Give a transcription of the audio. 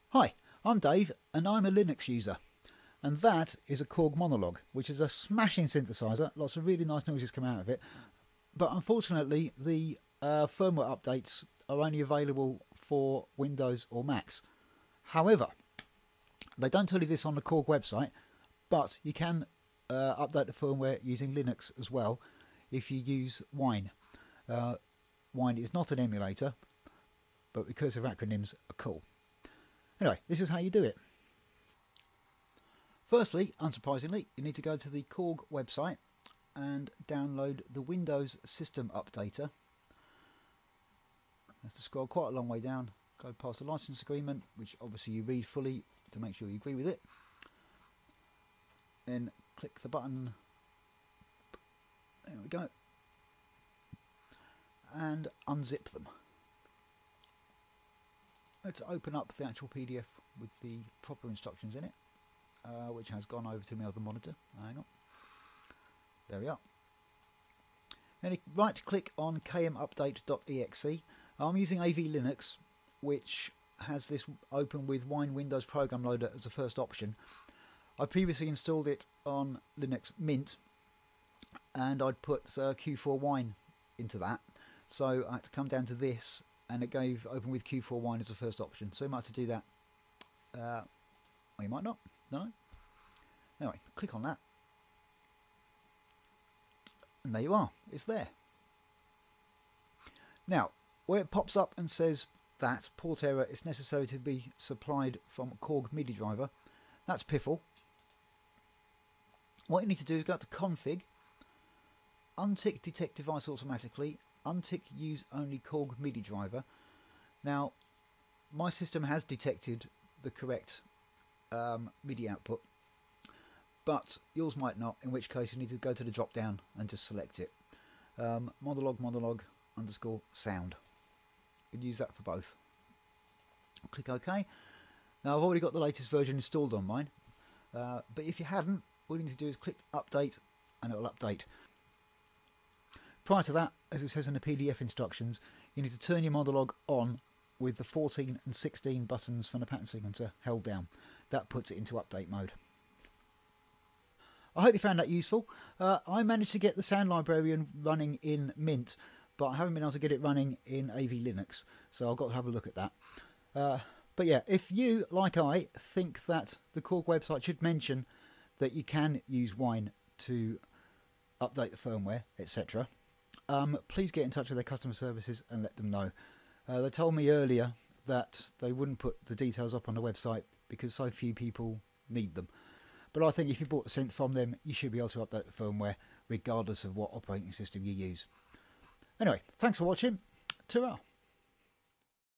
Hi, I'm Dave and I'm a Linux user, and that is a KORG Monologue, which is a smashing synthesizer. Lots of really nice noises come out of it, but unfortunately the firmware updates are only available for Windows or Macs. However, they don't tell you this on the KORG website, but you can update the firmware using Linux as well if you use Wine. Wine is not an emulator, but because of acronyms are cool. Anyway, this is how you do it. Firstly, unsurprisingly, you need to go to the KORG website and download the Windows System Updater. You have to scroll quite a long way down, go past the license agreement, which obviously you read fully to make sure you agree with it. Then click the button, there we go, and unzip them. Let's open up the actual PDF with the proper instructions in it, which has gone over to my other monitor. Hang on. There we are. Then right click on kmupdate.exe. I'm using AV Linux, which has this open with Wine Windows Program Loader as a first option. I previously installed it on Linux Mint, and I'd put Q4 Wine into that. So I had to come down to this, and it gave open with Q4 Wine as the first option. So you might have to do that. Or you might not. No. Anyway, click on that. And there you are. It's there. Now, where it pops up and says that port error is necessary to be supplied from KORG MIDI driver, that's piffle. What you need to do is go to config, untick detect device automatically, untick use only KORG MIDI driver. Now, my system has detected the correct MIDI output, but yours might not, in which case you need to go to the drop down and just select it. Monologue underscore sound. You can use that for both. Click OK. Now I've already got the latest version installed on mine, but if you haven't, all you need to do is click update and it will update. Prior to that, as it says in the PDF instructions, you need to turn your Monologue on with the 14 and 16 buttons from the pattern sequencer held down. That puts it into update mode. I hope you found that useful. I managed to get the sound librarian running in Mint, but I haven't been able to get it running in AV Linux, so I've got to have a look at that. But yeah, if you, like I, think that the KORG website should mention that you can use Wine to update the firmware, etc., please get in touch with their customer services and let them know. They told me earlier that they wouldn't put the details up on the website because so few people need them. But I think if you bought the synth from them, you should be able to update the firmware regardless of what operating system you use. Anyway, thanks for watching. Ta-ra!